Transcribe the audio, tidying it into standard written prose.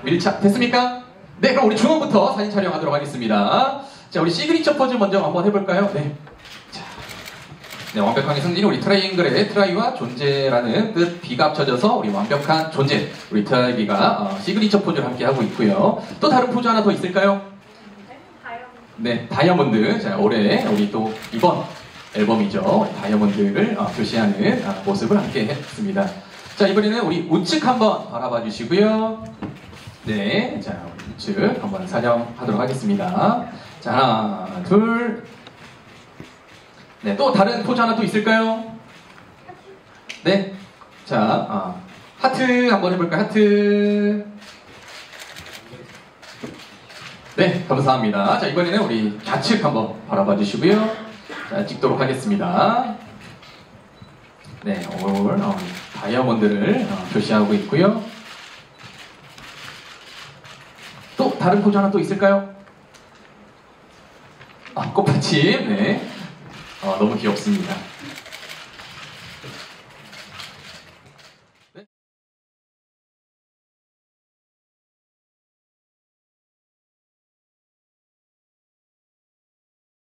밀착 됐습니까? 네, 그럼 우리 중원부터 사진 촬영하도록 하겠습니다. 자, 우리 시그니처 포즈 먼저 한번 해볼까요? 네. 자, 네, 완벽하게 승진이 우리 트라이앵글의 트라이와 존재라는 뜻 B가 합쳐져서 우리 완벽한 존재, 우리 트라이비가 시그니처 포즈를 함께 하고 있고요. 또 다른 포즈 하나 더 있을까요? 네, 다이아몬드. 자, 올해 우리 또 이번 앨범이죠. 다이아몬드를 표시하는 모습을 함께 했습니다. 자, 이번에는 우리 우측 한번 바라봐 주시고요. 네, 자, 우리 우측 한번 촬영하도록 하겠습니다. 자, 하나, 둘. 네, 또 다른 포즈 하나 또 있을까요? 네, 자, 하트 한번 해볼까요? 하트. 네, 감사합니다. 자, 이번에는 우리 좌측 한번 바라봐 주시고요. 자, 찍도록 하겠습니다. 네, 오늘 다이아몬드를 표시하고 있고요. 또 다른 포즈 하나 또 있을까요? 꽃받침. 네, 너무 귀엽습니다.